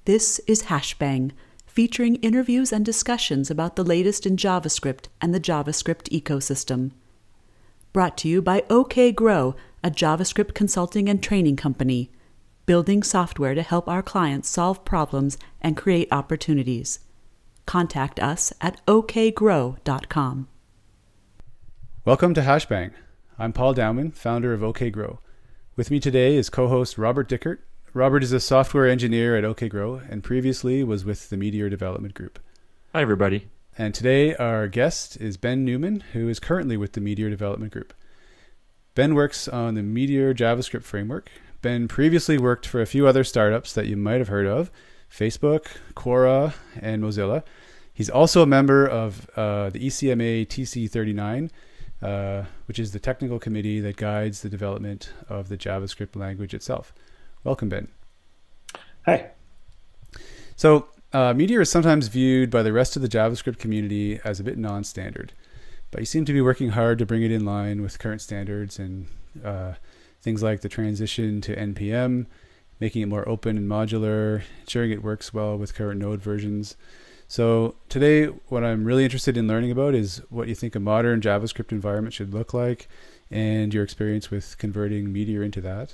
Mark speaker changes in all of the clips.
Speaker 1: This is HashBang, featuring interviews and discussions about the latest in JavaScript and the JavaScript ecosystem. Brought to you by OK Grow, a JavaScript consulting and training company, building software to help our clients solve problems and create opportunities. Contact us at okgrow.com.
Speaker 2: Welcome to HashBang. I'm Paul Dowman, founder of OK Grow. With me today is co-host Robert Dickert. Robert is a software engineer at OK Grow and previously was with the Meteor development group.
Speaker 3: Hi, everybody.
Speaker 2: And today our guest is Ben Newman, who is currently with the Meteor development group. Ben works on the Meteor JavaScript framework. Ben previously worked for a few other startups that you might have heard of, Facebook, Quora, and Mozilla. He's also a member of the ECMA TC39, which is the technical committee that guides the development of the JavaScript language itself. Welcome, Ben.
Speaker 4: Hi.
Speaker 2: So Meteor is sometimes viewed by the rest of the JavaScript community as a bit non-standard, but you seem to be working hard to bring it in line with current standards and things like the transition to NPM, making it more open and modular, ensuring it works well with current node versions. So today, what I'm really interested in learning about is what you think a modern JavaScript environment should look like and your experience with converting Meteor into that.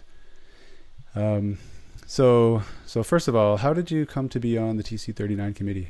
Speaker 2: So first of all, how did you come to be on the TC39 committee?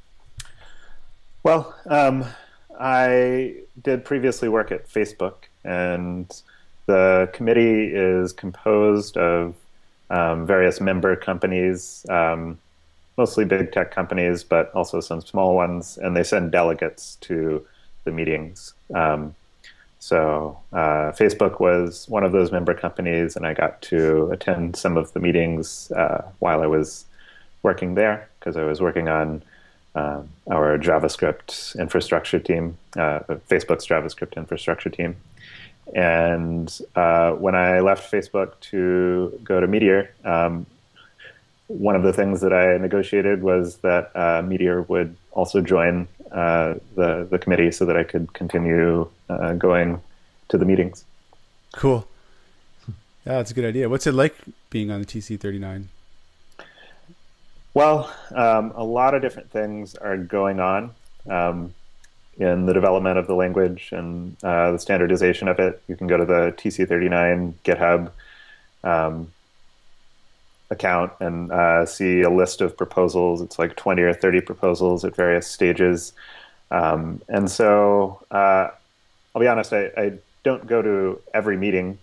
Speaker 4: Well, I did previously work at Facebook, and the committee is composed of various member companies, mostly big tech companies, but also some small ones, and they send delegates to the meetings. So Facebook was one of those member companies, and I got to attend some of the meetings while I was working there, because I was working on our JavaScript infrastructure team, Facebook's JavaScript infrastructure team. And when I left Facebook to go to Meteor, one of the things that I negotiated was that Meteor would also join the committee so that I could continue going to the meetings.
Speaker 2: Cool. Yeah, that's a good idea. What's it like being on the TC39?
Speaker 4: Well, a lot of different things are going on in the development of the language and the standardization of it. You can go to the TC39 GitHub account and see a list of proposals. It's like 20 or 30 proposals at various stages. And so I'll be honest, I don't go to every meeting.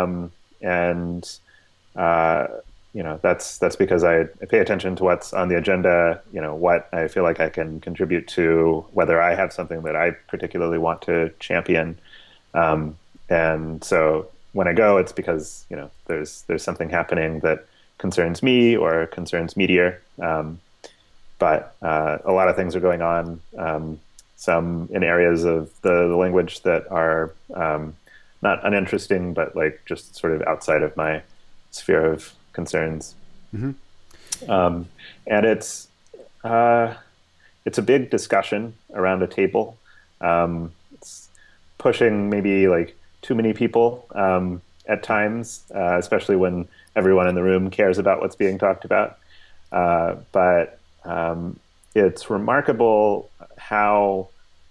Speaker 4: That's because I pay attention to what's on the agenda, what I feel like I can contribute to, whether I have something that I particularly want to champion. And so when I go, it's because, there's something happening that concerns me or concerns Meteor. But a lot of things are going on, some in areas of the language that are not uninteresting, but like just sort of outside of my sphere of concerns. Mm-hmm. And it's a big discussion around a table. It's pushing maybe like too many people at times, especially when everyone in the room cares about what's being talked about. But it's remarkable how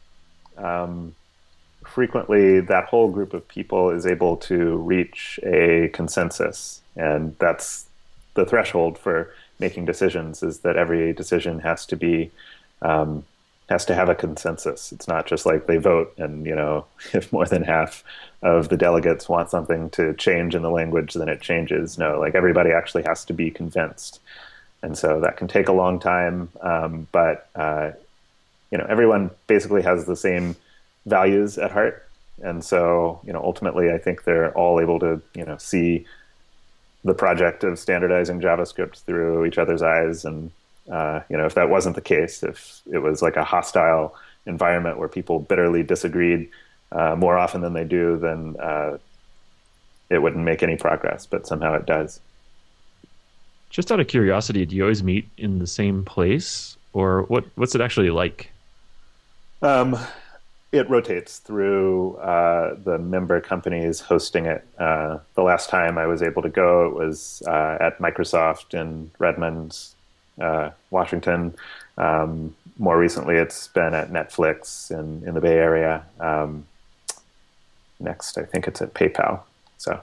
Speaker 4: frequently that whole group of people is able to reach a consensus. And that's the threshold for making decisions, is that every decision has to be has to have a consensus. It's not just like they vote and, if more than half of the delegates want something to change in the language, then it changes. No, like everybody actually has to be convinced. And so that can take a long time. But everyone basically has the same values at heart. And so, ultimately, I think they're all able to, see the project of standardizing JavaScript through each other's eyes. And, if that wasn't the case, if it was like a hostile environment where people bitterly disagreed more often than they do, then it wouldn't make any progress, but somehow it does.
Speaker 3: Just out of curiosity, do you always meet in the same place, or what's it actually like?
Speaker 4: It rotates through the member companies hosting it. The last time I was able to go, it was at Microsoft in Redmond, Washington. More recently, it's been at Netflix in the Bay Area. Next, I think it's at PayPal. So,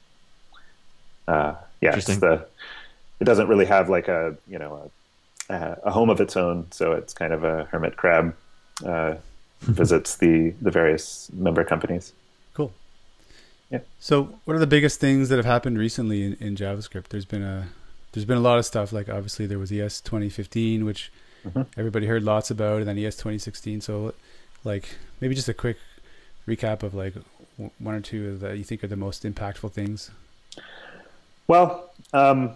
Speaker 4: yeah, it doesn't really have like a home of its own. So it's kind of a hermit crab. Visits the various member companies.
Speaker 2: Cool.
Speaker 4: Yeah.
Speaker 2: So, what are the biggest things that have happened recently in JavaScript? There's been a lot of stuff. Like obviously there was ES 2015, which everybody heard lots about, and then ES 2016. So, like maybe just a quick recap of like one or two that you think are the most impactful things.
Speaker 4: Well, I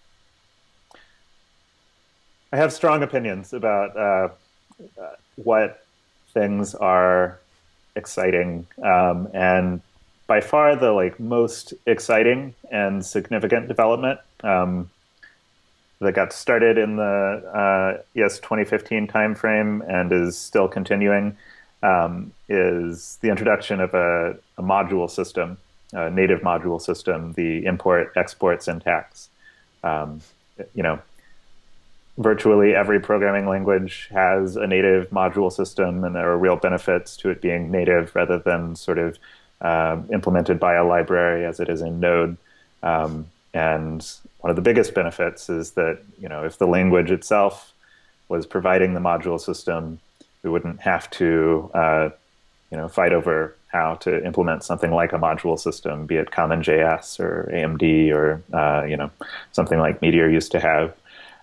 Speaker 4: have strong opinions about what things are exciting, and by far the like most exciting and significant development that got started in the ES 2015 timeframe and is still continuing is the introduction of a module system, a native module system, the import-export syntax. Virtually every programming language has a native module system, and there are real benefits to it being native rather than sort of implemented by a library as it is in Node. And one of the biggest benefits is that, if the language itself was providing the module system, we wouldn't have to, fight over how to implement something like a module system, be it CommonJS or AMD or, something like Meteor used to have.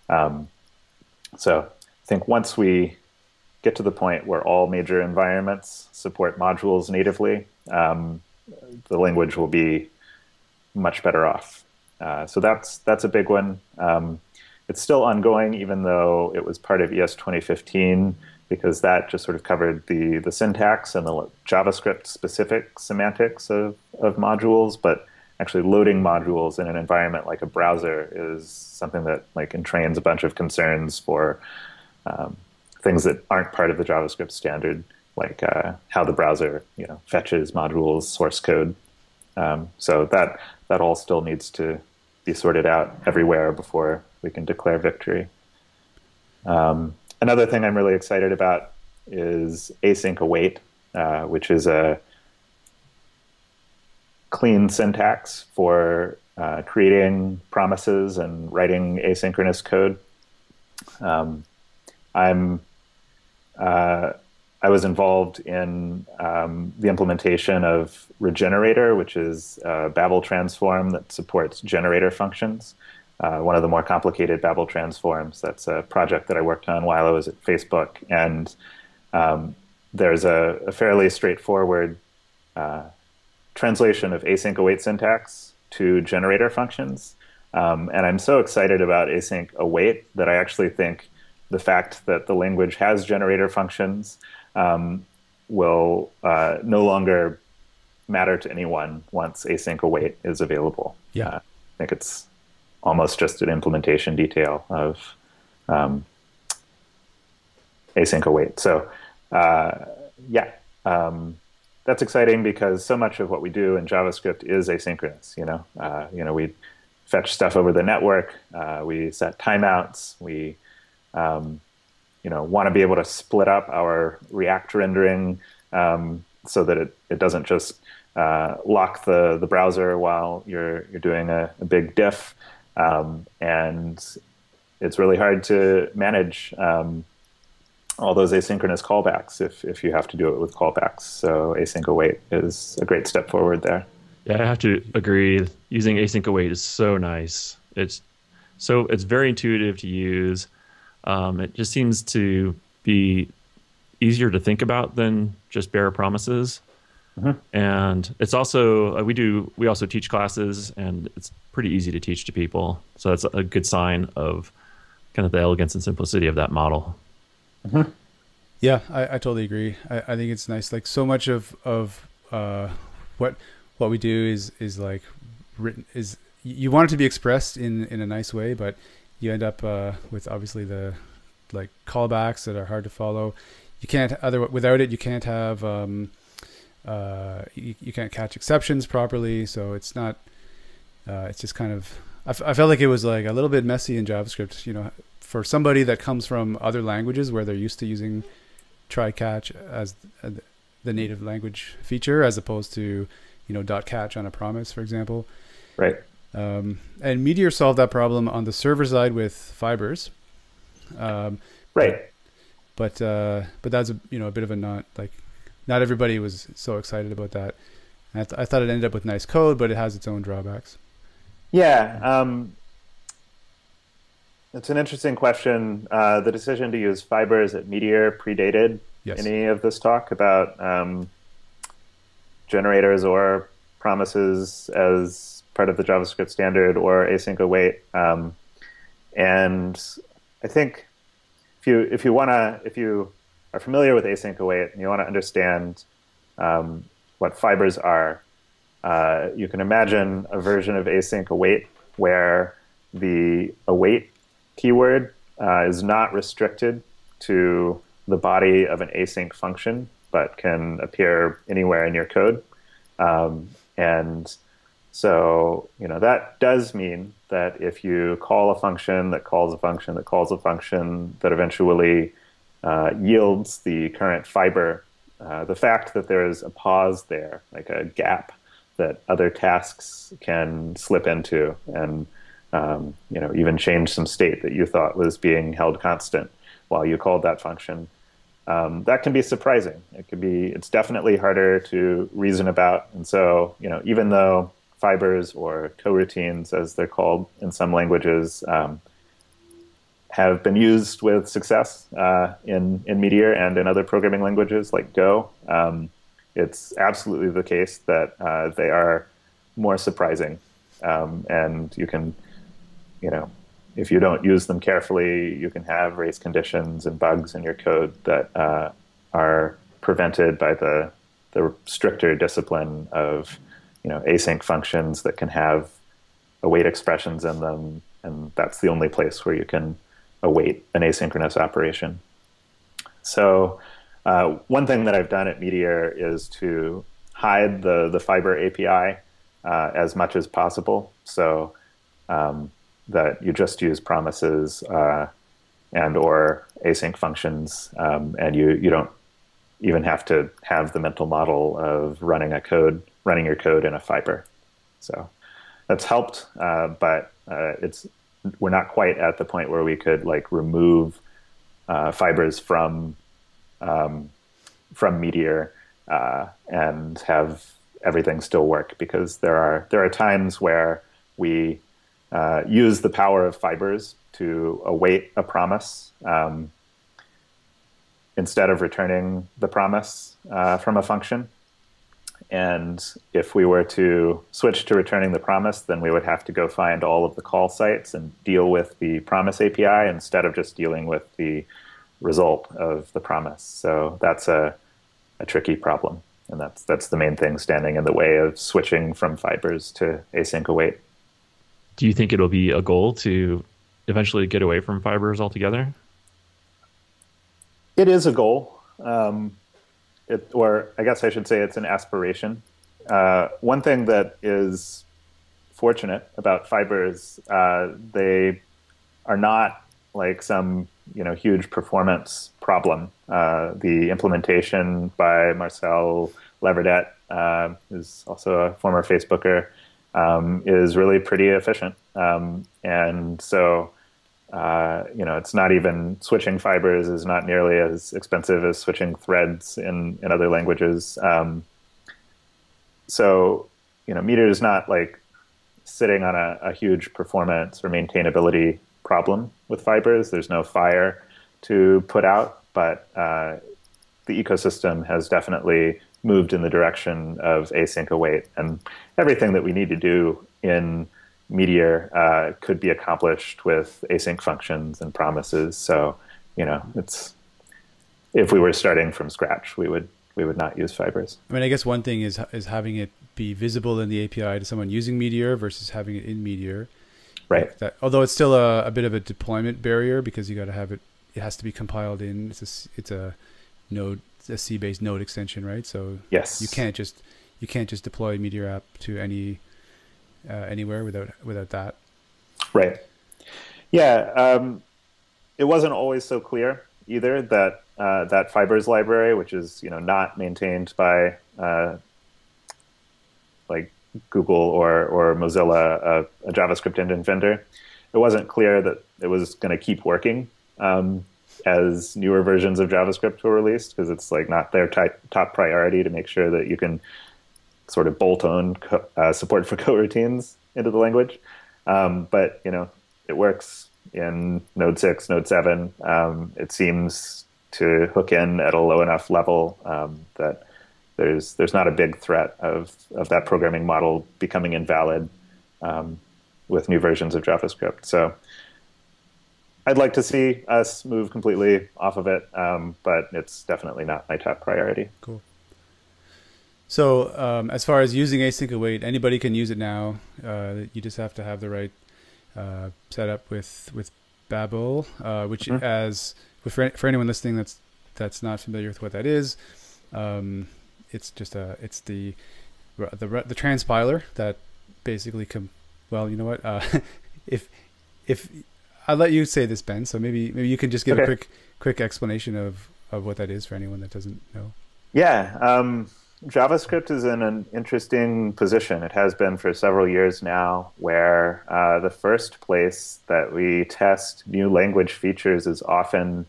Speaker 4: So I think once we get to the point where all major environments support modules natively, the language will be much better off. So that's a big one. It's still ongoing, even though it was part of ES 2015, because that just sort of covered the syntax and the JavaScript-specific semantics of modules. But actually loading modules in an environment like a browser is something that like entrains a bunch of concerns for things that aren't part of the JavaScript standard, like how the browser fetches modules, source code. So that all still needs to be sorted out everywhere before we can declare victory. Another thing I'm really excited about is async await, which is a clean syntax for creating promises and writing asynchronous code. I was involved in the implementation of Regenerator, which is a Babel transform that supports generator functions. One of the more complicated Babel transforms. That's a project that I worked on while I was at Facebook. And there's a fairly straightforward translation of async await syntax to generator functions. And I'm so excited about async await that I actually think the fact that the language has generator functions will no longer matter to anyone once async await is available.
Speaker 2: Yeah.
Speaker 4: I think it's almost just an implementation detail of async await. So that's exciting because so much of what we do in JavaScript is asynchronous. We fetch stuff over the network. We set timeouts. We want to be able to split up our React rendering so that it doesn't just lock the browser while you're doing a big diff. And it's really hard to manage all those asynchronous callbacks if you have to do it with callbacks. So async await is a great step forward there.
Speaker 3: Yeah, I have to agree. Using async await is so nice. It's very intuitive to use. It just seems to be easier to think about than just bare promises. Mm-hmm. And it's also we also teach classes, and it's pretty easy to teach to people. So that's a good sign of kind of the elegance and simplicity of that model.
Speaker 2: Mm-hmm. Yeah, I totally agree. I think it's nice. Like so much of what we do is like written is you want it to be expressed in a nice way, but you end up with obviously the like callbacks that are hard to follow. You can't without it. You can't have you can't catch exceptions properly. So it's not. It's just kind of. I felt like it was like a little bit messy in JavaScript. for somebody that comes from other languages where they're used to using try catch as the native language feature, as opposed to, dot catch on a promise, for example.
Speaker 4: Right.
Speaker 2: And Meteor solved that problem on the server side with fibers.
Speaker 4: Right.
Speaker 2: But that's a bit of a not everybody was so excited about that. I thought it ended up with nice code, but it has its own drawbacks.
Speaker 4: Yeah. It's an interesting question. The decision to use fibers at Meteor predated any of this talk about generators or promises as part of the JavaScript standard or async await. And I think if you are familiar with async await and you want to understand what fibers are, you can imagine a version of async await where the await keyword is not restricted to the body of an async function, but can appear anywhere in your code. And so, that does mean that if you call a function that calls a function that calls a function that eventually yields the current fiber, the fact that there is a pause there, like a gap that other tasks can slip into and even change some state that you thought was being held constant while you called that function. That can be surprising. It's definitely harder to reason about. And so, even though fibers or coroutines, as they're called in some languages, have been used with success in Meteor and in other programming languages like Go, it's absolutely the case that they are more surprising. And you can, if you don't use them carefully, you can have race conditions and bugs in your code that are prevented by the stricter discipline of async functions that can have await expressions in them, and that's the only place where you can await an asynchronous operation. So one thing that I've done at Meteor is to hide the fiber API as much as possible, so that you just use promises and or async functions, and you don't even have to have the mental model of running your code in a fiber. So that's helped, but we're not quite at the point where we could remove fibers from Meteor and have everything still work, because there are times where we use the power of fibers to await a promise instead of returning the promise from a function. And if we were to switch to returning the promise, then we would have to go find all of the call sites and deal with the promise API instead of just dealing with the result of the promise. So that's a tricky problem. And that's the main thing standing in the way of switching from fibers to async await.
Speaker 3: Do you think it'll be a goal to eventually get away from fibers altogether?
Speaker 4: It is a goal. Or I guess I should say it's an aspiration. One thing that is fortunate about fibers, they are not like some huge performance problem. The implementation by Marcel Leverdet, who's also a former Facebooker, is really pretty efficient. And so it's not even switching fibers is not nearly as expensive as switching threads in other languages. So Meteor is not sitting on a huge performance or maintainability problem with fibers. There's no fire to put out, but the ecosystem has definitely moved in the direction of async await, and everything that we need to do in Meteor could be accomplished with async functions and promises. So, it's, if we were starting from scratch, we would not use fibers.
Speaker 2: I mean, I guess one thing is having it be visible in the API to someone using Meteor versus having it in Meteor.
Speaker 4: Right.
Speaker 2: Although it's still a bit of a deployment barrier, because you got to have it. It has to be compiled in. It's a node, a C-based node extension, right? So
Speaker 4: yes,
Speaker 2: you can't just deploy Meteor app to anywhere without that.
Speaker 4: Right. Yeah. it wasn't always so clear either that that fibers library, which is not maintained by like Google or Mozilla, a JavaScript engine vendor, it wasn't clear that it was going to keep working as newer versions of JavaScript were released, because it's like not their top priority to make sure that you can sort of bolt on support for coroutines into the language. But it works in Node 6, Node 7. It seems to hook in at a low enough level that there's not a big threat of that programming model becoming invalid with new versions of JavaScript. So I'd like to see us move completely off of it, but it's definitely not my top priority.
Speaker 2: Cool. So as far as using async await, anybody can use it now. You just have to have the right setup with Babel, which for anyone listening that's not familiar with what that is, it's just it's the transpiler that basically well, you know what? If I'll let you say this, Ben. So maybe you can just give a quick explanation of what that is for anyone that doesn't know.
Speaker 4: Yeah, JavaScript is in an interesting position. It has been for several years now, where the first place that we test new language features is often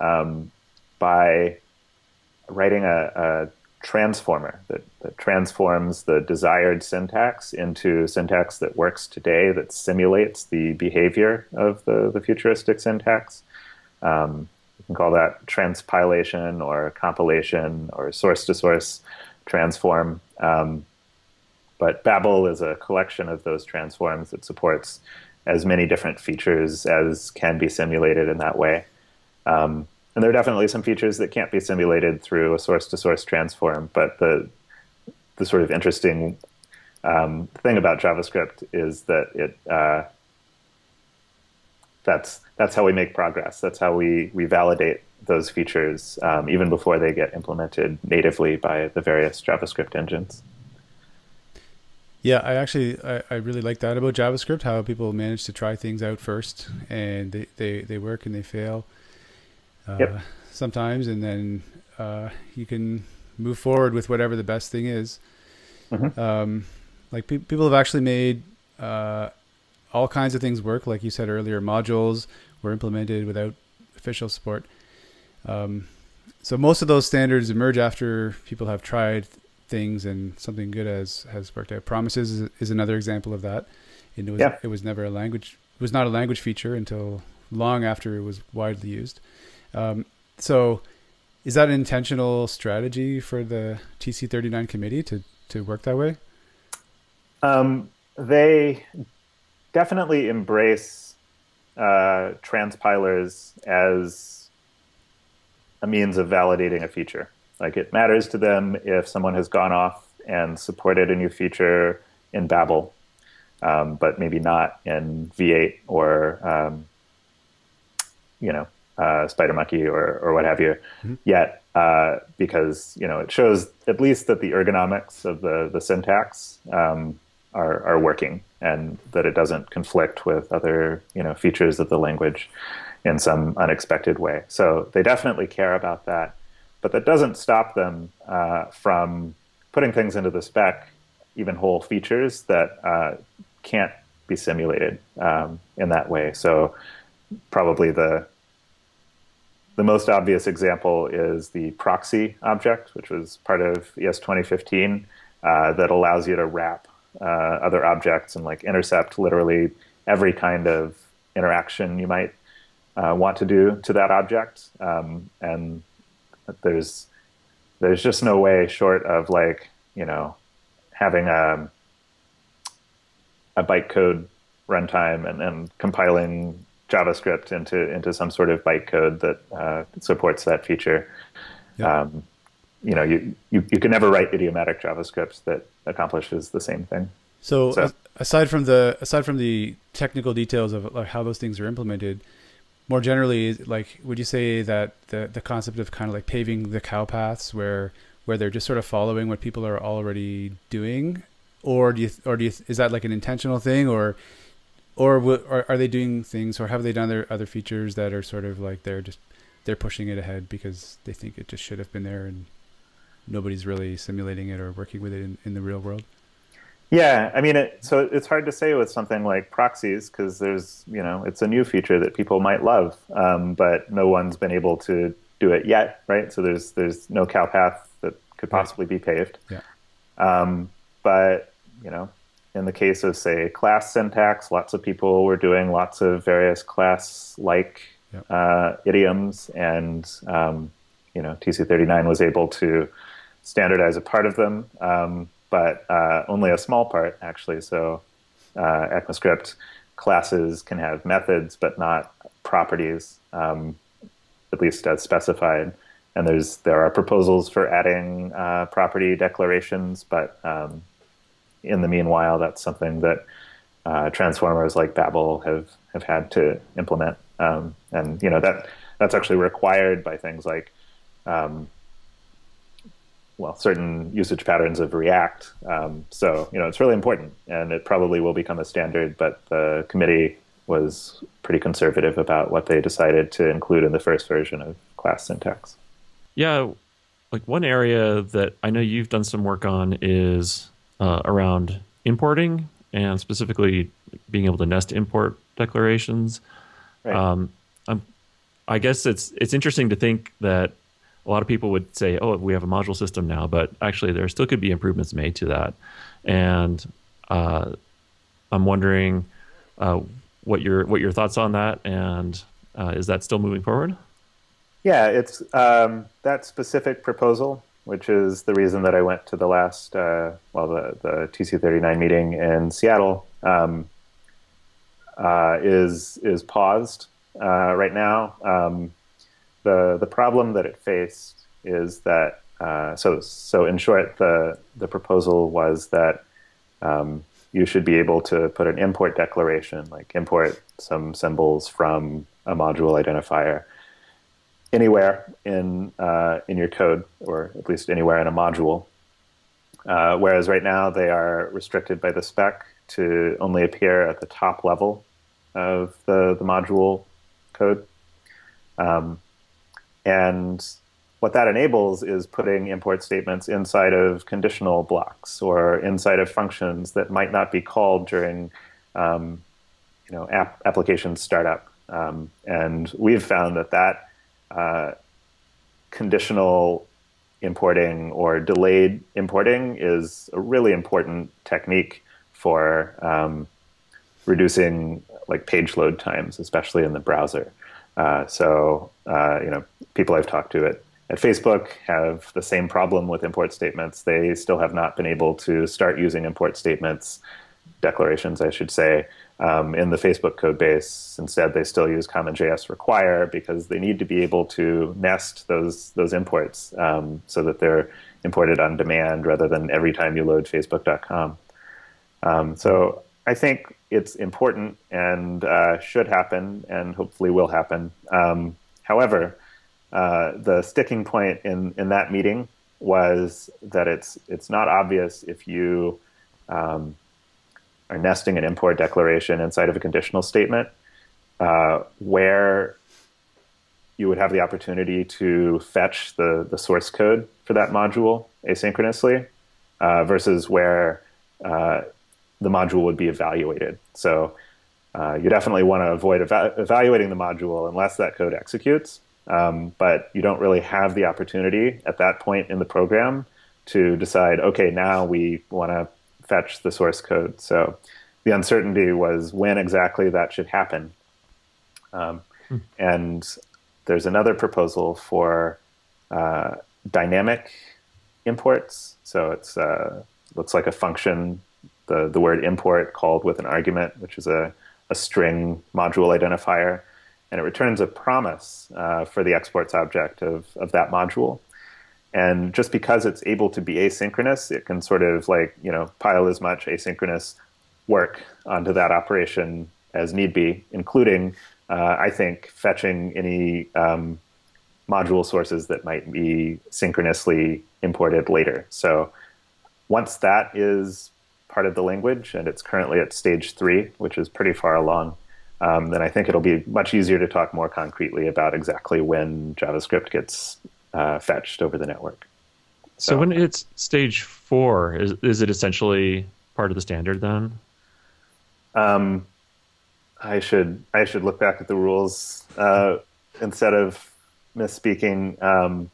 Speaker 4: by writing a transformer that transforms the desired syntax into syntax that works today, that simulates the behavior of the futuristic syntax. You can call that transpilation or compilation or source-to-source transform. But Babel is a collection of those transforms that supports as many different features as can be simulated in that way. And there are definitely some features that can't be simulated through a source-to-source transform, but the sort of interesting thing about JavaScript is that it that's how we make progress. That's how we validate those features even before they get implemented natively by the various JavaScript engines.
Speaker 2: Yeah, I really like that about JavaScript, how people manage to try things out first, and they work and they fail sometimes, and then you can move forward with whatever the best thing is. Like people have actually made all kinds of things work. Like you said earlier, modules were implemented without official support. So most of those standards emerge after people have tried things and something good has worked out. Promises is another example of that. It was never a language. It was not a language feature until long after it was widely used. So is that an intentional strategy for the TC39 committee to work that way?
Speaker 4: They definitely embrace transpilers as a means of validating a feature. Like, it matters to them if someone has gone off and supported a new feature in Babel, but maybe not in V8 or SpiderMonkey or what have you yet, because it shows at least that the ergonomics of the syntax are working, and that it doesn't conflict with other features of the language in some unexpected way. So they definitely care about that, but that doesn't stop them from putting things into the spec, even whole features that can't be simulated in that way. So probably the most obvious example is the proxy object, which was part of ES 2015, that allows you to wrap other objects and like intercept literally every kind of interaction you might want to do to that object. And there's just no way short of having a bytecode runtime and compiling JavaScript into some sort of bytecode that supports that feature. Yep. You can never write idiomatic JavaScript that accomplishes the same thing.
Speaker 2: So aside from the technical details of like how those things are implemented, more generally, like, would you say that the concept of kind of like paving the cow paths where they're just sort of following what people are already doing, or is that like an intentional thing, or or are they doing things, or have they done their other features that are sort of like they're pushing it ahead because they think it just should have been there and nobody's really simulating it or working with it in the real world?
Speaker 4: Yeah, I mean, so it's hard to say with something like proxies because it's a new feature that people might love, but no one's been able to do it yet, right? So there's no cow path that could possibly be paved.
Speaker 2: Yeah.
Speaker 4: But in the case of, say, class syntax, lots of people were doing lots of various class-like idioms, and TC39 was able to standardize a part of them, but only a small part, actually. So ECMAScript classes can have methods, but not properties, at least as specified. And there are proposals for adding property declarations, but in the meanwhile, that's something that transformers like Babel have had to implement. And that's actually required by things like certain usage patterns of React. So it's really important, and it probably will become a standard, but the committee was pretty conservative about what they decided to include in the first version of class syntax.
Speaker 3: Yeah, like one area that I know you've done some work on is around importing, and specifically being able to nest import declarations.
Speaker 4: Right.
Speaker 3: I guess it's interesting to think that a lot of people would say, "Oh, we have a module system now," but actually, there still could be improvements made to that. And I'm wondering what your thoughts on that, and is that still moving forward?
Speaker 4: Yeah, it's that specific proposal, which is the reason that I went to the last, the TC39 meeting in Seattle, is paused right now. The problem that it faced is that so in short, the proposal was that you should be able to put an import declaration, like import some symbols from a module identifier anywhere in your code, or at least anywhere in a module. Whereas right now they are restricted by the spec to only appear at the top level of the module code. And what that enables is putting import statements inside of conditional blocks or inside of functions that might not be called during application startup. And we've found that conditional importing or delayed importing is a really important technique for reducing page load times, especially in the browser. So people I've talked to at Facebook have the same problem with import statements. They still have not been able to start using import statements, declarations, I should say, in the Facebook code base. Instead, they still use CommonJS require because they need to be able to nest those imports so that they're imported on demand rather than every time you load facebook.com. So I think it's important and should happen and hopefully will happen. However, the sticking point in that meeting was that it's not obvious if you are nesting an import declaration inside of a conditional statement where you would have the opportunity to fetch the source code for that module asynchronously versus where the module would be evaluated. So you definitely want to avoid evaluating the module unless that code executes, but you don't really have the opportunity at that point in the program to decide, okay, now we want to fetch the source code. So the uncertainty was when exactly that should happen. And there's another proposal for dynamic imports. So it's looks like a function, the word import called with an argument, which is a string module identifier, and it returns a promise for the exports object of that module. And just because it's able to be asynchronous, it can sort of pile as much asynchronous work onto that operation as need be, including, I think, fetching any module sources that might be synchronously imported later. So once that is part of the language, and it's currently at stage 3, which is pretty far along, then I think it'll be much easier to talk more concretely about exactly when JavaScript gets fetched over the network.
Speaker 3: So when it's stage 4, is it essentially part of the standard then?
Speaker 4: I should look back at the rules instead of misspeaking.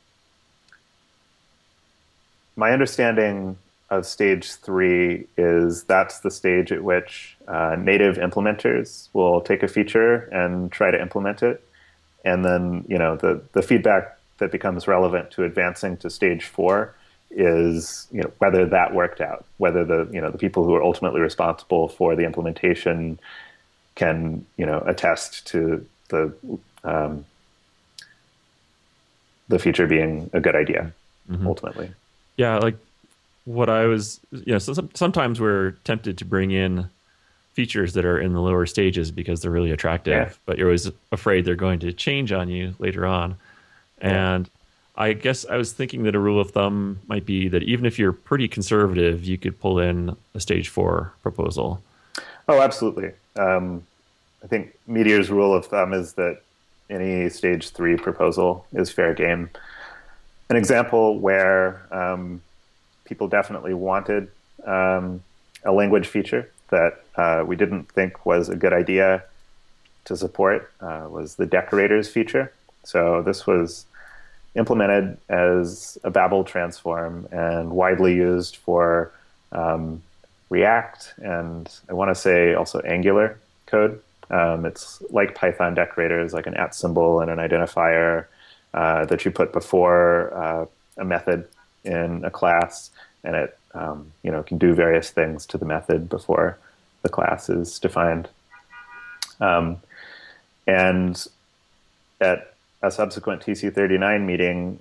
Speaker 4: My understanding of stage 3 is that's the stage at which native implementers will take a feature and try to implement it, and then the feedback that becomes relevant to advancing to stage 4 is whether that worked out, whether the people who are ultimately responsible for the implementation can attest to the feature being a good idea ultimately.
Speaker 3: Yeah, like what I was, sometimes we're tempted to bring in features that are in the lower stages because they're really attractive, but you're always afraid they're going to change on you later on. And I guess I was thinking that a rule of thumb might be that even if you're pretty conservative, you could pull in a stage 4 proposal.
Speaker 4: Oh, absolutely. I think Meteor's rule of thumb is that any stage 3 proposal is fair game. An example where people definitely wanted a language feature that we didn't think was a good idea to support was the decorators feature. So this was implemented as a Babel transform and widely used for React and I want to say also Angular code. It's like Python decorators, like an @ symbol and an identifier that you put before a method in a class, and it can do various things to the method before the class is defined. And at a subsequent TC39 meeting,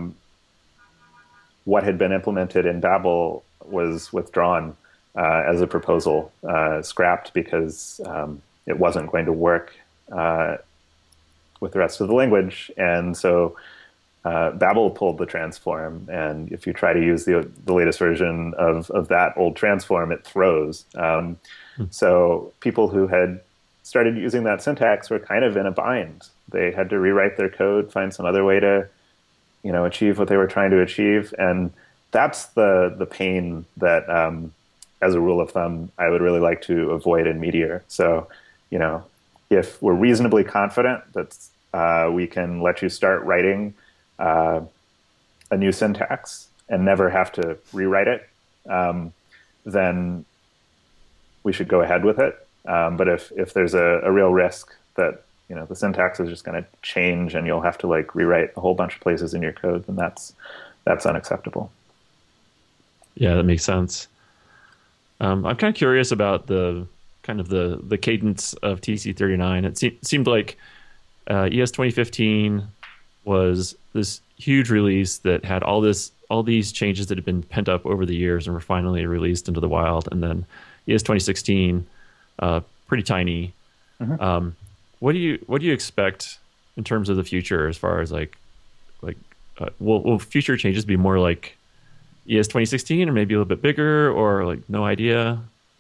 Speaker 4: what had been implemented in Babel was withdrawn as a proposal, scrapped because it wasn't going to work with the rest of the language. And so Babel pulled the transform, and if you try to use the latest version of that old transform, it throws. So people who had started using that syntax were kind of in a bind. They had to rewrite their code, find some other way to achieve what they were trying to achieve. And that's the pain that, as a rule of thumb, I would really like to avoid in Meteor. So, if we're reasonably confident that we can let you start writing a new syntax and never have to rewrite it, then we should go ahead with it. But if there's a real risk that the syntax is just going to change and you'll have to rewrite a whole bunch of places in your code, then that's unacceptable.
Speaker 3: Yeah, that makes sense. I'm kind of curious about the cadence of TC39. It seemed like ES 2015 was this huge release that had all these changes that had been pent up over the years and were finally released into the wild. And then ES 2016, pretty tiny. Mm-hmm. What do you expect in terms of the future as far as will future changes be more like ES 2016 or maybe a little bit bigger or no idea?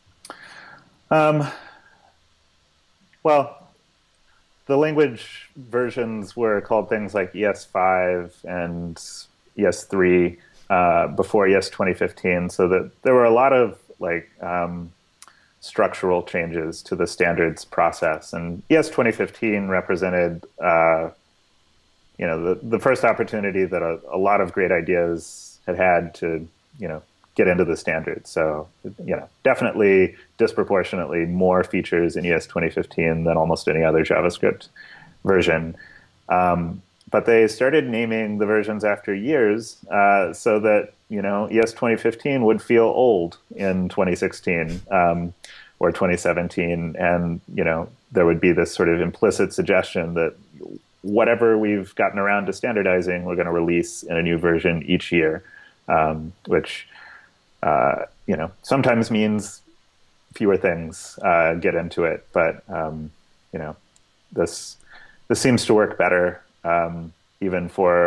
Speaker 4: Well, the language versions were called things like ES5 and ES3 before ES 2015, so that there were a lot of structural changes to the standards process. And ES 2015 represented the first opportunity that a lot of great ideas had to get into the standards. So definitely disproportionately more features in ES 2015 than almost any other JavaScript version. But they started naming the versions after years so that ES 2015 would feel old in 2016 or 2017, and there would be this sort of implicit suggestion that whatever we've gotten around to standardizing, we're going to release in a new version each year, which sometimes means fewer things get into it, but this seems to work better even for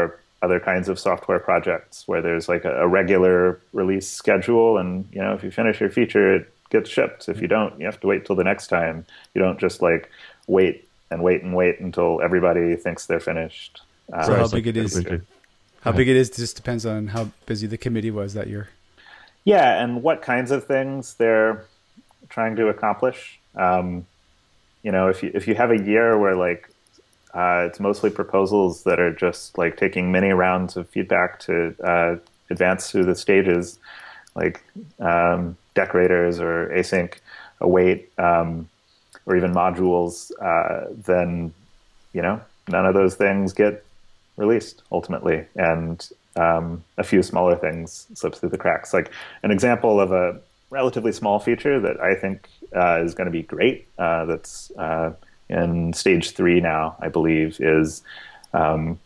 Speaker 4: other kinds of software projects where there's like a regular release schedule, and if you finish your feature, it gets shipped. If you don't, you have to wait till the next time. You don't just like wait and wait and wait until everybody thinks they're finished.
Speaker 2: So how big it is? How big it is just depends on how busy the committee was that year.
Speaker 4: Yeah, and what kinds of things they're trying to accomplish. If you have a year where like it's mostly proposals that are just like taking many rounds of feedback to advance through the stages, like decorators or async await, or even modules, then none of those things get released ultimately, and a few smaller things slip through the cracks. Like an example of a relatively small feature that I think is going to be great, that's in stage 3 now, I believe, is the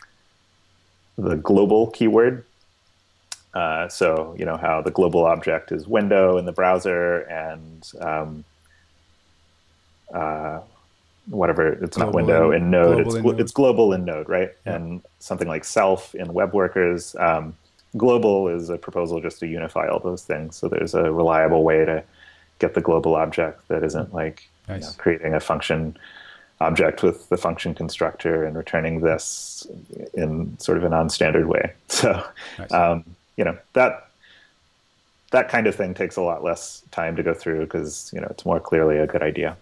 Speaker 4: global keyword. So how the global object is window in the browser, and whatever, it's not window in Node, it's global in Node, right? Yeah. And something like self in web workers. Global is a proposal just to unify all those things. So there's a reliable way to get the global object that isn't like creating a function object with the function constructor and returning this in sort of a non-standard way. So, that kind of thing takes a lot less time to go through because, it's more clearly a good idea.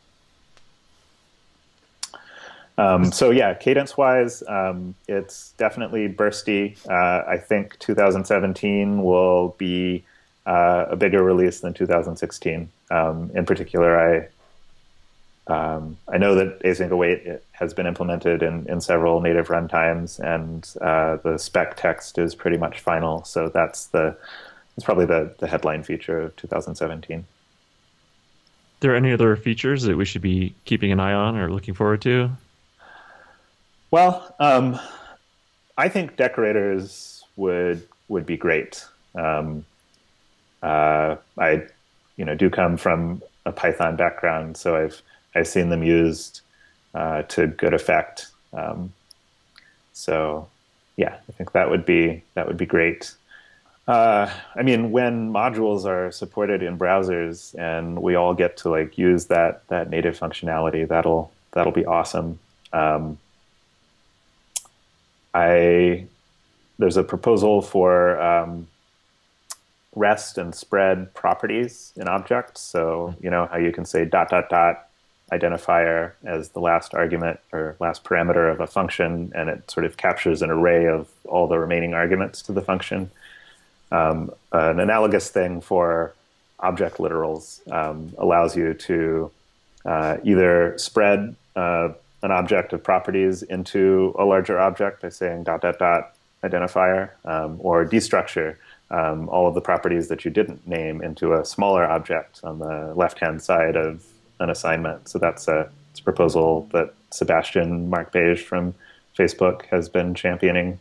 Speaker 4: Cadence-wise, it's definitely bursty. I think 2017 will be a bigger release than 2016. In particular, I know that async await has been implemented in several native runtimes, and the spec text is pretty much final. So that's probably the headline feature of 2017. Are
Speaker 3: there any other features that we should be keeping an eye on or looking forward to?
Speaker 4: Well, I think decorators would be great. I do come from a Python background, so I've seen them used to good effect. So yeah, I think that would be great. When modules are supported in browsers and we all get to like use that native functionality, that'll be awesome. There's a proposal for rest and spread properties in objects. So how you can say ... identifier as the last argument or last parameter of a function, and it sort of captures an array of all the remaining arguments to the function. An analogous thing for object literals allows you to either spread an object of properties into a larger object by saying ... identifier, or destructure all of the properties that you didn't name into a smaller object on the left-hand side of an assignment. So it's a proposal that Sebastian Mark-Beige from Facebook has been championing.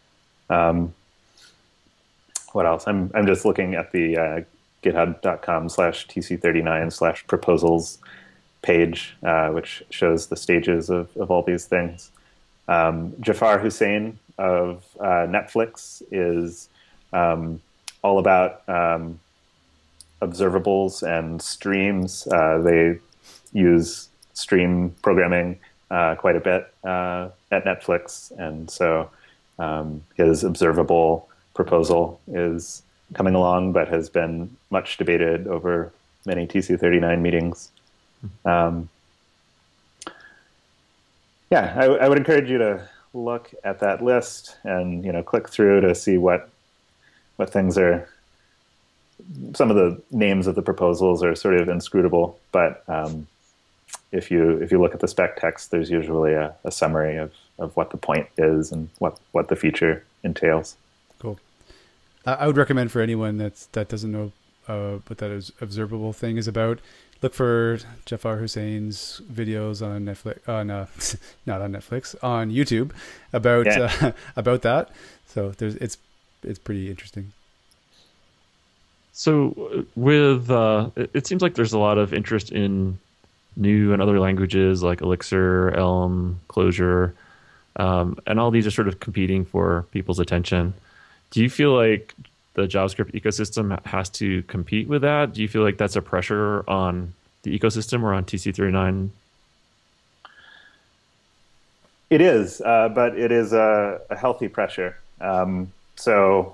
Speaker 4: What else? I'm just looking at the github.com/tc39/proposals page, which shows the stages of all these things. Jafar Hussain of Netflix is all about observables and streams. They use stream programming quite a bit at Netflix, and so his observable proposal is coming along, but has been much debated over many TC39 meetings. I would encourage you to look at that list and click through to see what things are. Some of the names of the proposals are sort of inscrutable, but if you look at the spec text, there's usually a summary of what the point is and what the feature entails.
Speaker 2: Cool. I would recommend for anyone that doesn't know what that observable thing is about, look for Jafar Hussein's videos on Netflix, not on Netflix, on YouTube about that. So it's pretty interesting.
Speaker 3: So with it seems like there's a lot of interest in new and other languages like Elixir, Elm, Clojure. And all these are sort of competing for people's attention. Do you feel like the JavaScript ecosystem has to compete with that? Do you feel like that's a pressure on the ecosystem or on TC39?
Speaker 4: It is, but it is a healthy pressure. So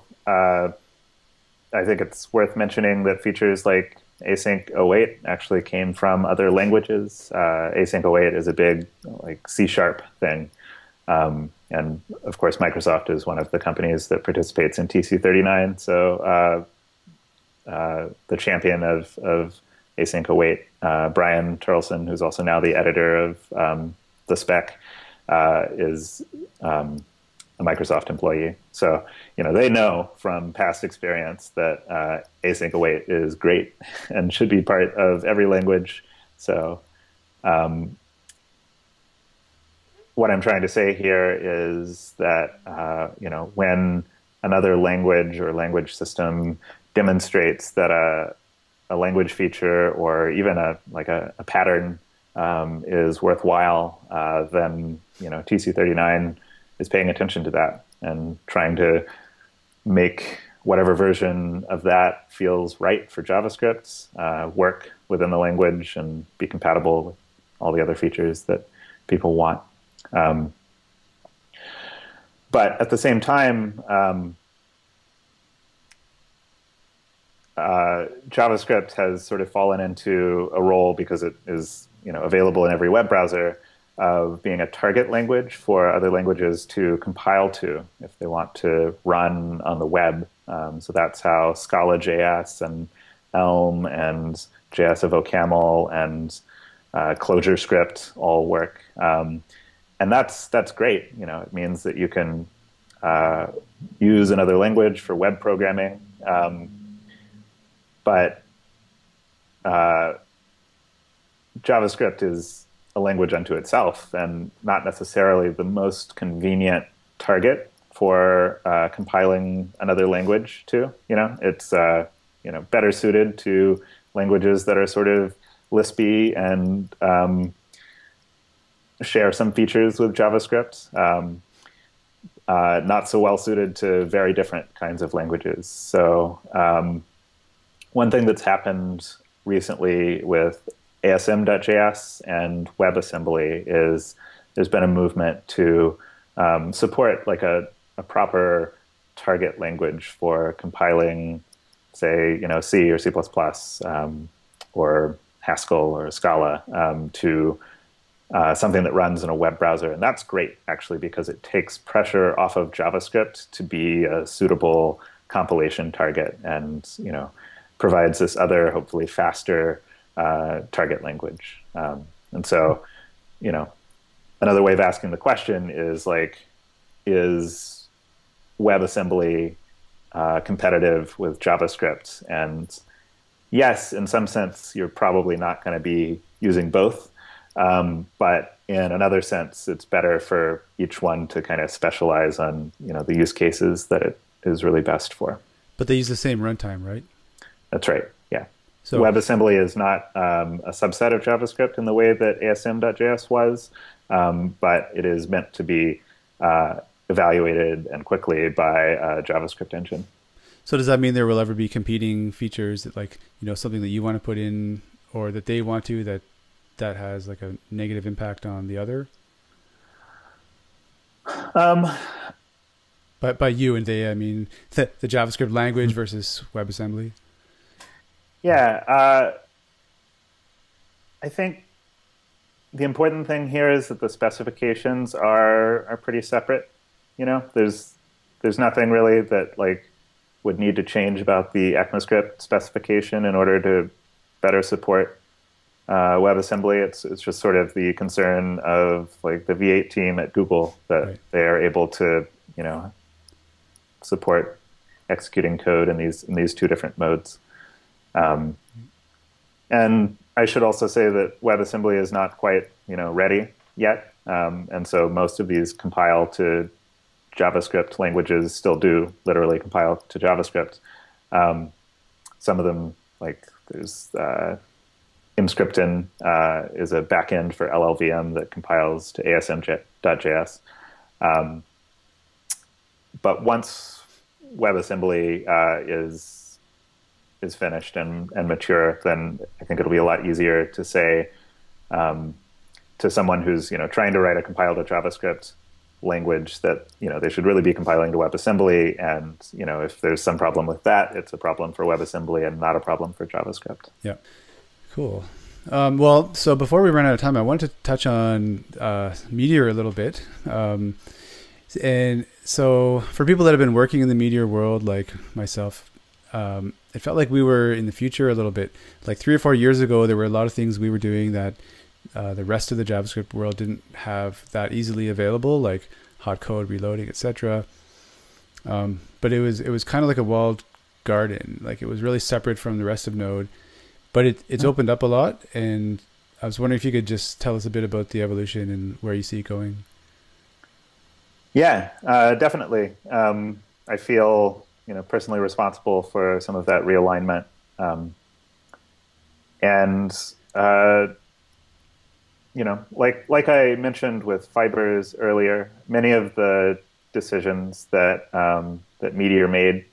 Speaker 4: I think it's worth mentioning that features like async await actually came from other languages. Async await is a big like C# thing. And of course, Microsoft is one of the companies that participates in TC39. So the champion of async await, Brian Turleson, who's also now the editor of the spec, is a Microsoft employee. So, they know from past experience that async await is great and should be part of every language. So what I'm trying to say here is that, when another language or language system demonstrates that a language feature or even a pattern is worthwhile, then TC39 is paying attention to that and trying to make whatever version of that feels right for JavaScript work within the language and be compatible with all the other features that people want. But at the same time, JavaScript has sort of fallen into a role because it is available in every web browser of being a target language for other languages to compile to if they want to run on the web. So that's how Scala.js and Elm and JS of OCaml and ClojureScript all work. And that's great. It means that you can use another language for web programming. But JavaScript is a language unto itself and not necessarily the most convenient target for compiling another language to. It's better suited to languages that are sort of Lispy and share some features with JavaScript. Not so well suited to very different kinds of languages. So one thing that's happened recently with ASM.js and WebAssembly is there's been a movement to support like a proper target language for compiling, say, C or C++, or Haskell or Scala to something that runs in a web browser. And that's great, actually, because it takes pressure off of JavaScript to be a suitable compilation target and, provides this other, hopefully faster target language. And so, another way of asking the question is is WebAssembly competitive with JavaScript? And yes, in some sense, you're probably not going to be using both. But in another sense, it's better for each one to kind of specialize on, the use cases that it is really best for.
Speaker 2: But they use the same runtime, right?
Speaker 4: That's right. Yeah.
Speaker 2: So
Speaker 4: WebAssembly is not a subset of JavaScript in the way that ASM.js was, but it is meant to be evaluated and quickly by a JavaScript engine.
Speaker 2: So does that mean there will ever be competing features that something that you want to put in or that they want to that has like a negative impact on the other? By you and they, I mean the JavaScript language versus WebAssembly.
Speaker 4: Yeah, I think the important thing here is that the specifications are pretty separate. There's nothing really that would need to change about the ECMAScript specification in order to better support WebAssembly. It's just sort of the concern of the V8 team at Google that they are able to support executing code in these two different modes. And I should also say that WebAssembly is not quite ready yet, and so most of these compile to JavaScript languages still do literally compile to JavaScript. Some of them, there's Imscripten is a backend for LLVM that compiles to ASM.js. But once WebAssembly is finished and mature, then I think it'll be a lot easier to say to someone who's trying to write a compiled to JavaScript language that they should really be compiling to WebAssembly, and if there's some problem with that, it's a problem for WebAssembly and not a problem for JavaScript.
Speaker 2: Yeah, cool. Well, so before we run out of time, I wanted to touch on Meteor a little bit. And so for people that have been working in the Meteor world, like myself, it felt like we were in the future a little bit. Like 3 or 4 years ago, there were a lot of things we were doing that the rest of the JavaScript world didn't have that easily available, like hot code, reloading, etc. But it was kind of like a walled garden. Like it was really separate from the rest of Node. But it's opened up a lot, and I was wondering if you could just tell us a bit about the evolution and where you see it going.
Speaker 4: Yeah, definitely. I feel personally responsible for some of that realignment, and like I mentioned with fibers earlier, many of the decisions that that Meteor made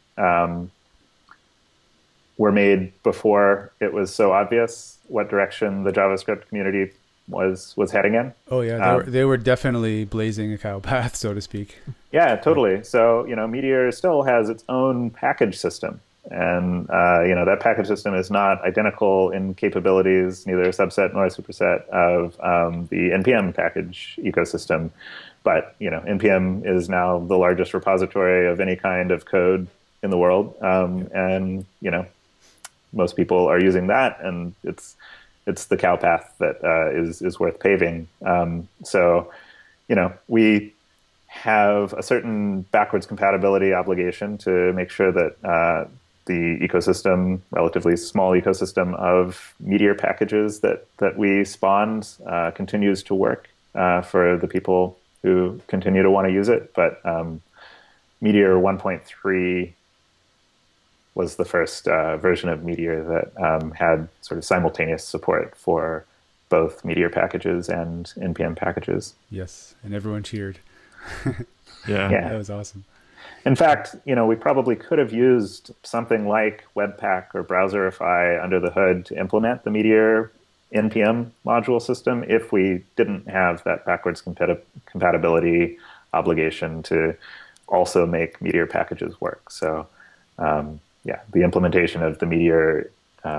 Speaker 4: were made before it was so obvious what direction the JavaScript community was heading in.
Speaker 2: Oh yeah, they were definitely blazing a cow path, so to speak.
Speaker 4: Yeah, totally. So Meteor still has its own package system, and that package system is not identical in capabilities, neither a subset nor a superset of the NPM package ecosystem. But NPM is now the largest repository of any kind of code in the world, and most people are using that, and it's the cow path that is worth paving. So we have a certain backwards compatibility obligation to make sure that the ecosystem, relatively small ecosystem of Meteor packages that we spawned, continues to work for the people who continue to want to use it. But Meteor 1.3 was the first version of Meteor that had sort of simultaneous support for both Meteor packages and NPM packages.
Speaker 2: Yes, and everyone cheered.
Speaker 3: Yeah,
Speaker 2: that was awesome.
Speaker 4: In fact, we probably could have used something like Webpack or Browserify under the hood to implement the Meteor NPM module system if we didn't have that backwards compatibility obligation to also make Meteor packages work. So, the implementation of the Meteor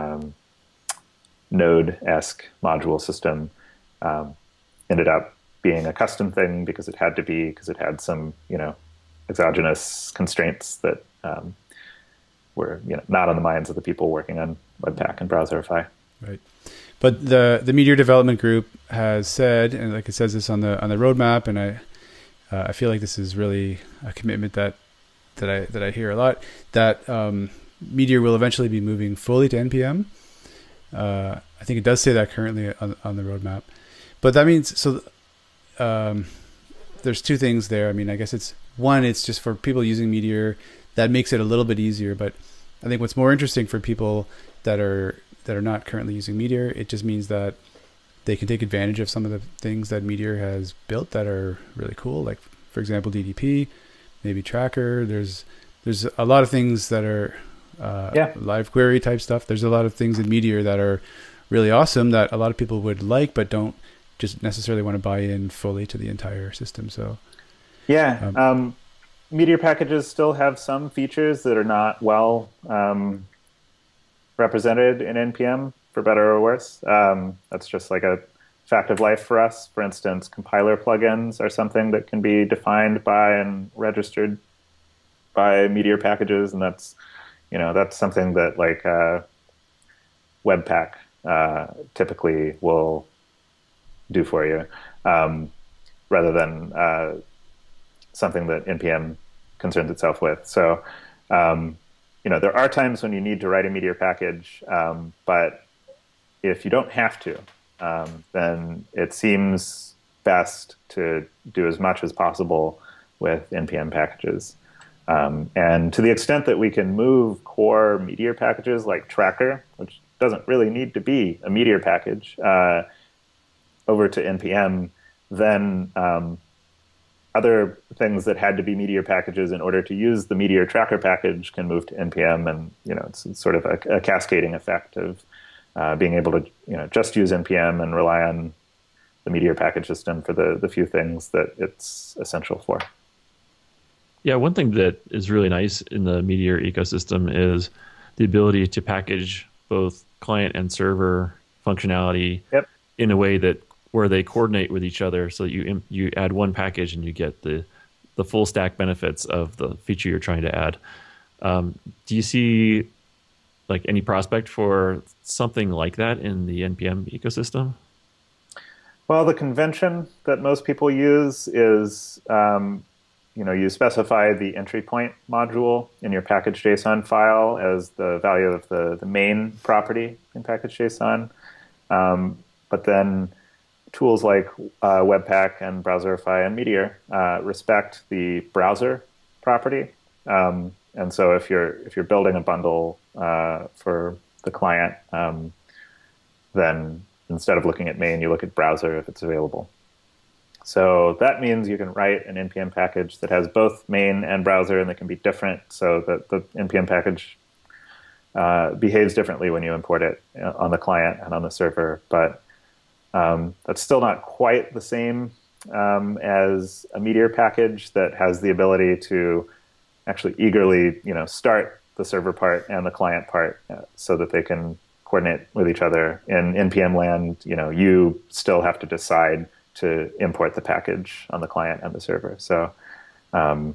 Speaker 4: Node-esque module system ended up being a custom thing because it had to be, because it had some, exogenous constraints that were, not on the minds of the people working on Webpack and Browserify.
Speaker 2: Right. But the Meteor development group has said, and like it says this on the roadmap, and I feel like this is really a commitment that I hear a lot, that Meteor will eventually be moving fully to NPM. I think it does say that currently on the roadmap. But that means, so there's two things there. I mean, I guess it's just for people using Meteor, that makes it a little bit easier. But I think what's more interesting for people that are not currently using Meteor, it just means that they can take advantage of some of the things that Meteor has built that are really cool. Like, for example, DDP, maybe Tracker. There's a lot of things that are live query type stuff. There's a lot of things in Meteor that are really awesome that a lot of people would like, but don't just necessarily want to buy in fully to the entire system. So Meteor packages still have some features that are not well represented in NPM, for better or worse. That's just like a fact of life for us. For instance, compiler plugins are something that can be defined by and registered by Meteor packages, and that's something that like Webpack typically will do for you, rather than something that NPM concerns itself with. So, there are times when you need to write a Meteor package, but if you don't have to, then it seems best to do as much as possible with NPM packages. And to the extent that we can move core Meteor packages like Tracker, which doesn't really need to be a Meteor package, over to NPM, then
Speaker 4: other things that had to be Meteor packages in order to use the Meteor tracker package can move to NPM, and it's sort of a cascading effect of being able to just use NPM and rely on the Meteor package system for the few things that it's essential for.
Speaker 3: Yeah, one thing that is really nice in the Meteor ecosystem is the ability to package both client and server functionality in a way that where they coordinate with each other, so you add one package and you get the full stack benefits of the feature you're trying to add. Do you see like any prospect for something like that in the NPM ecosystem?
Speaker 4: Well, the convention that most people use is you specify the entry point module in your package.json file as the value of the main property in package.json. But then tools like Webpack and Browserify and Meteor respect the browser property. And so if you're building a bundle for the client, then instead of looking at main, you look at browser if it's available. So that means you can write an NPM package that has both main and browser, and they can be different, so that the NPM package behaves differently when you import it on the client and on the server. But that's still not quite the same as a Meteor package that has the ability to actually eagerly start the server part and the client part so that they can coordinate with each other. In NPM land, you still have to decide to import the package on the client and the server. So, I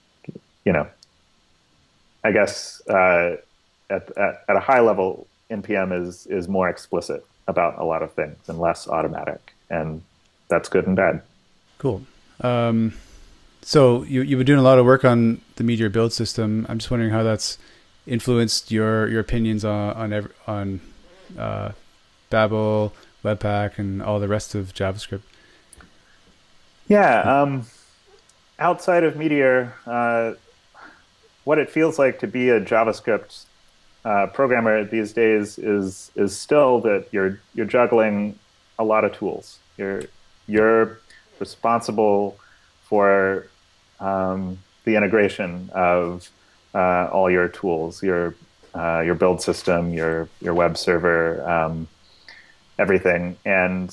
Speaker 4: guess at a high level, NPM is more explicit about a lot of things and less automatic, and that's good and bad.
Speaker 2: Cool. So you've been doing a lot of work on the Meteor build system. I'm just wondering how that's influenced your opinions on Babel, Webpack, and all the rest of JavaScript.
Speaker 4: Yeah, outside of Meteor, what it feels like to be a JavaScript programmer these days is still that you're juggling a lot of tools. You're responsible for the integration of all your tools, your build system, your web server, everything. And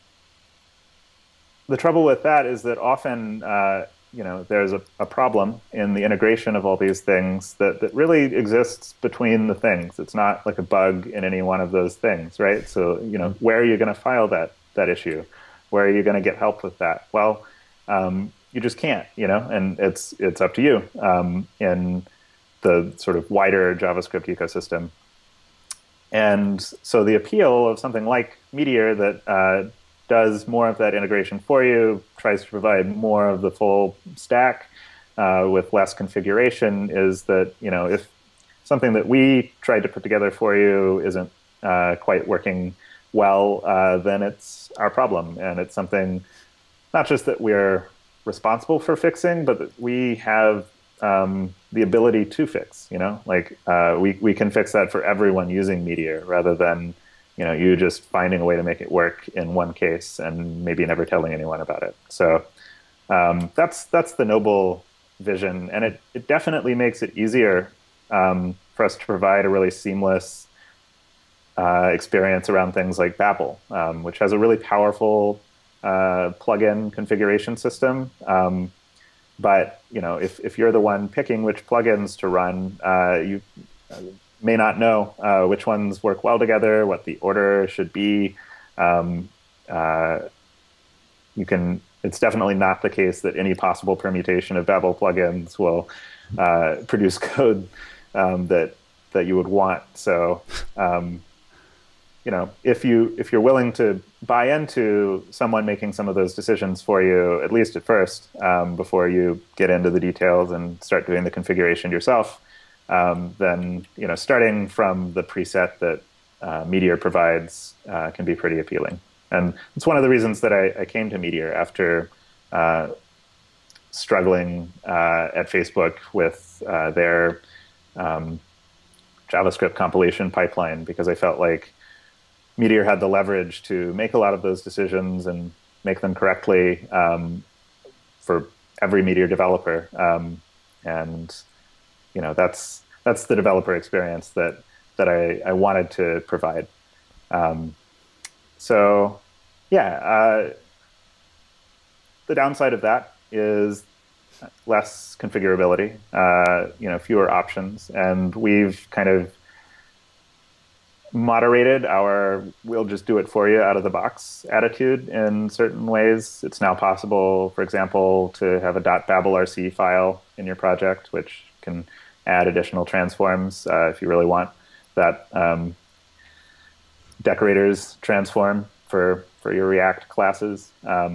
Speaker 4: the trouble with that is that often there's a problem in the integration of all these things that really exists between the things. It's not like a bug in any one of those things, right? So where are you going to file that issue? Where are you going to get help with that? Well, you just can't, and it's up to you in the sort of wider JavaScript ecosystem. And so the appeal of something like Meteor that does more of that integration for you, tries to provide more of the full stack with less configuration, is that if something that we tried to put together for you isn't quite working well, then it's our problem, and it's something not just that we're responsible for fixing, but that we have the ability to fix. We can fix that for everyone using Meteor, rather than you just finding a way to make it work in one case and maybe never telling anyone about it. So that's the noble vision, and it definitely makes it easier for us to provide a really seamless experience around things like Babel, which has a really powerful plugin configuration system. But if you're the one picking which plugins to run, you may not know which ones work well together, what the order should be. It's definitely not the case that any possible permutation of Babel plugins will produce code that you would want. So, if you're willing to buy into someone making some of those decisions for you, at least at first, before you get into the details and start doing the configuration yourself, then starting from the preset that Meteor provides can be pretty appealing. And it's one of the reasons that I came to Meteor after struggling at Facebook with their JavaScript compilation pipeline, because I felt like Meteor had the leverage to make a lot of those decisions and make them correctly for every Meteor developer. And that's the developer experience that I wanted to provide. So yeah, the downside of that is less configurability, fewer options, and we've kind of moderated our "we'll just do it for you out of the box" attitude in certain ways. It's now possible, for example, to have a .babelrc file in your project, which can add additional transforms if you really want that decorators transform for your React classes.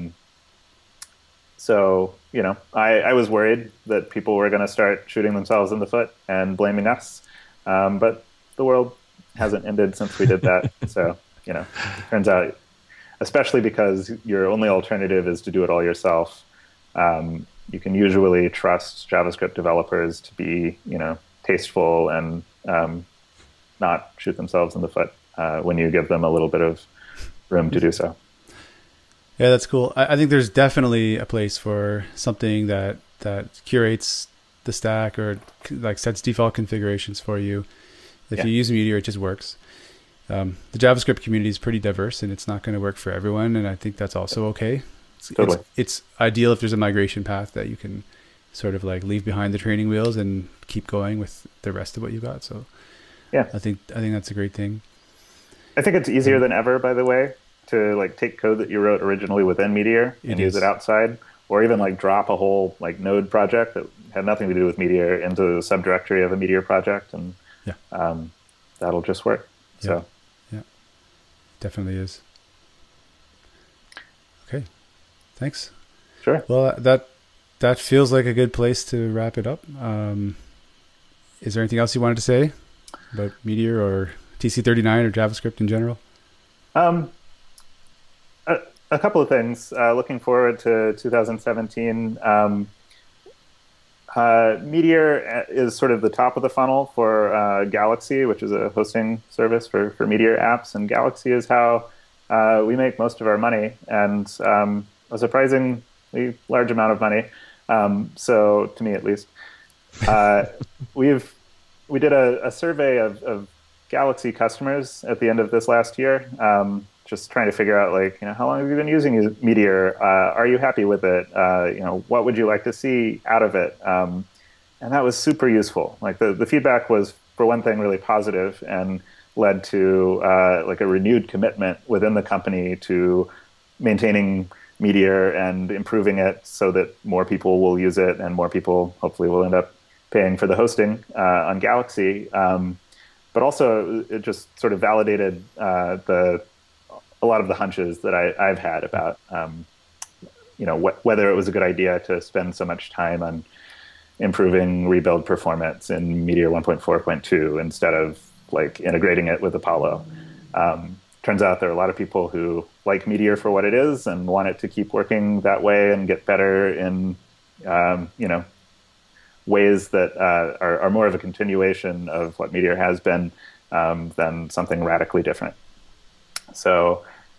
Speaker 4: So, I was worried that people were going to start shooting themselves in the foot and blaming us. But the world hasn't ended since we did that. So, turns out, especially because your only alternative is to do it all yourself, you can usually trust JavaScript developers to be, tasteful and not shoot themselves in the foot when you give them a little bit of room to do so.
Speaker 2: Yeah, that's cool. I think there's definitely a place for something that curates the stack or like sets default configurations for you. If you use Meteor, it just works. The JavaScript community is pretty diverse, and it's not going to work for everyone, and I think that's also okay.
Speaker 4: Totally.
Speaker 2: It's ideal if there's a migration path that you can sort of like leave behind the training wheels and keep going with the rest of what you got. So
Speaker 4: yeah,
Speaker 2: I think that's a great thing.
Speaker 4: I think it's easier than ever, by the way, to like take code that you wrote originally within Meteor and use it outside, or even like drop a whole like node project that had nothing to do with Meteor into the subdirectory of a Meteor project, and that'll just work.
Speaker 2: Yeah.
Speaker 4: So
Speaker 2: yeah, definitely is. Okay, thanks.
Speaker 4: Sure.
Speaker 2: Well, that feels like a good place to wrap it up. Is there anything else you wanted to say about Meteor or TC39 or JavaScript in general?
Speaker 4: A couple of things. Looking forward to 2017. Meteor is sort of the top of the funnel for Galaxy, which is a hosting service for Meteor apps. And Galaxy is how we make most of our money, and a surprisingly large amount of money. So to me, at least, we did a survey of Galaxy customers at the end of this last year. Just trying to figure out, like, how long have you been using Meteor? Are you happy with it? What would you like to see out of it? And that was super useful. Like the feedback was, for one thing, really positive and led to like a renewed commitment within the company to maintaining Meteor and improving it so that more people will use it and more people hopefully will end up paying for the hosting on Galaxy. But also it just sort of validated a lot of the hunches that I've had about, whether it was a good idea to spend so much time on improving rebuild performance in Meteor 1.4.2 instead of like integrating it with Apollo. Turns out there are a lot of people who like Meteor for what it is and want it to keep working that way and get better in, ways that are more of a continuation of what Meteor has been than something radically different. So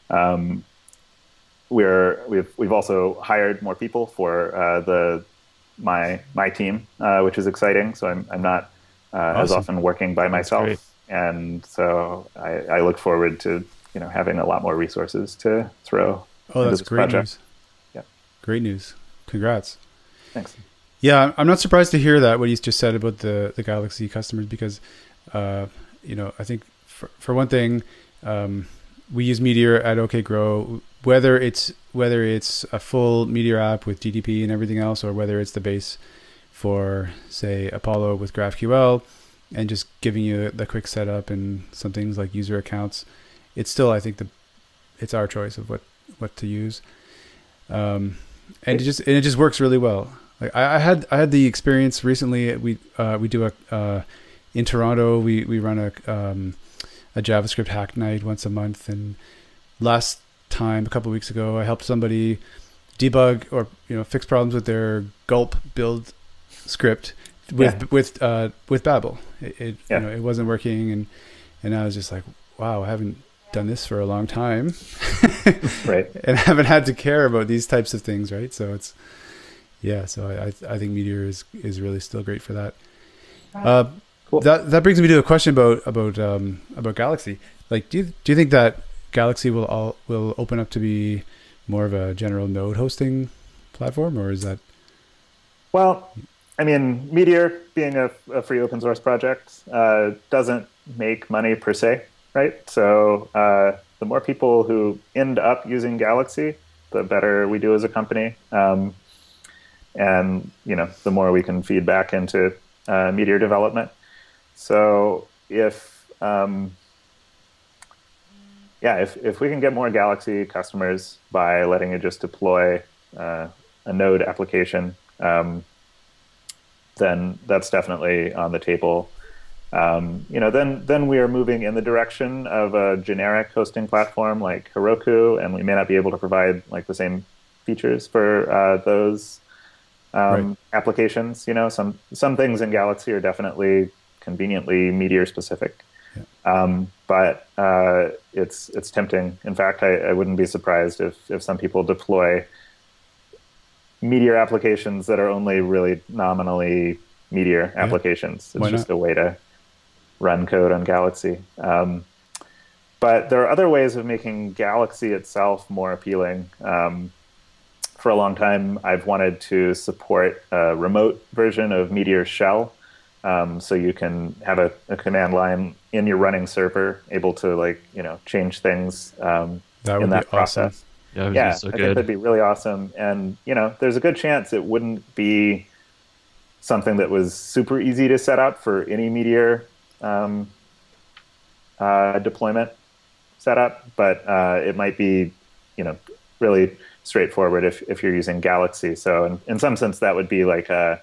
Speaker 4: we've also hired more people for my team, which is exciting. So I'm not as often working by myself, and so I look forward to having a lot more resources to throw into this project.
Speaker 2: News.
Speaker 4: Yeah,
Speaker 2: great news. Congrats.
Speaker 4: Thanks.
Speaker 2: Yeah, I'm not surprised to hear that, what you just said about the Galaxy customers, because I think for one thing, we use Meteor at OKGrow, whether it's a full Meteor app with GDP and everything else, or whether it's the base for, say, Apollo with GraphQL and just giving you the quick setup and some things like user accounts. It's still, I think, it's our choice of what to use, and it just works really well. Like I had the experience recently. We do in Toronto. We run a JavaScript hack night once a month, and last time, a couple of weeks ago, I helped somebody debug or fix problems with their gulp build script with Babel. It wasn't working, and I was just like, wow, I haven't done this for a long time,
Speaker 4: right?
Speaker 2: And I haven't had to care about these types of things, right? So it's Yeah, so I think Meteor is really still great for that.
Speaker 4: Cool.
Speaker 2: That brings me to a question about Galaxy. Like, do you think that Galaxy will open up to be more of a general node hosting platform, or is that?
Speaker 4: Well, I mean, Meteor being a free open source project doesn't make money per se, right? So the more people who end up using Galaxy, the better we do as a company, and the more we can feed back into Meteor development. So if we can get more Galaxy customers by letting you just deploy a node application, then that's definitely on the table. Then we are moving in the direction of a generic hosting platform like Heroku, and we may not be able to provide like the same features for those applications. Some things in Galaxy are definitely conveniently Meteor specific. But it's tempting. In fact, I wouldn't be surprised if some people deploy Meteor applications that are only really nominally Meteor applications. It's just a way to run code on Galaxy. But there are other ways of making Galaxy itself more appealing. For a long time, I've wanted to support a remote version of Meteor Shell. So you can have a command line in your running server, able to change things in that process.
Speaker 2: Awesome.
Speaker 3: Yeah, so
Speaker 4: I
Speaker 3: good.
Speaker 4: think that'd be really awesome. And there's a good chance it wouldn't be something that was super easy to set up for any Meteor deployment setup, but it might be really straightforward if you're using Galaxy. So in some sense, that would be like a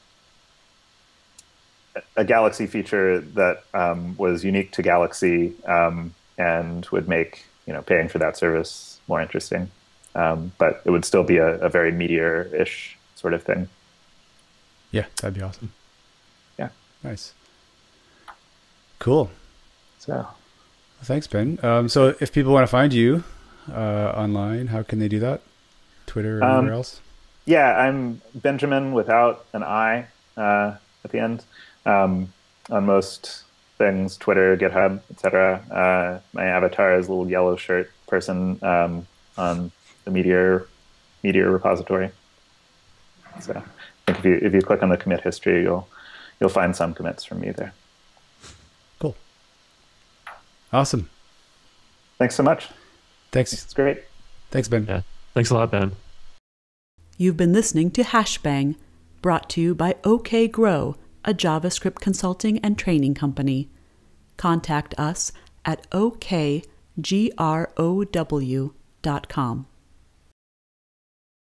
Speaker 4: Galaxy feature that was unique to Galaxy and would make paying for that service more interesting. But it would still be a very Meteor-ish sort of thing.
Speaker 2: Yeah, that'd be awesome.
Speaker 4: Yeah.
Speaker 2: Nice. Cool.
Speaker 4: So
Speaker 2: thanks, Ben. So if people want to find you online, how can they do that? Twitter or anywhere else?
Speaker 4: Yeah, I'm Benjamin without an I at the end. On most things, Twitter, GitHub, etc. My avatar is a little yellow shirt person on the Meteor repository. So I think if you click on the commit history, you'll find some commits from me there.
Speaker 2: Cool. Awesome.
Speaker 4: Thanks so much.
Speaker 2: Thanks.
Speaker 4: It's great.
Speaker 2: Thanks, Ben.
Speaker 3: Yeah. Thanks a lot, Ben.
Speaker 1: You've been listening to HashBang, brought to you by OK Grow, a JavaScript consulting and training company. Contact us at okgrow.com.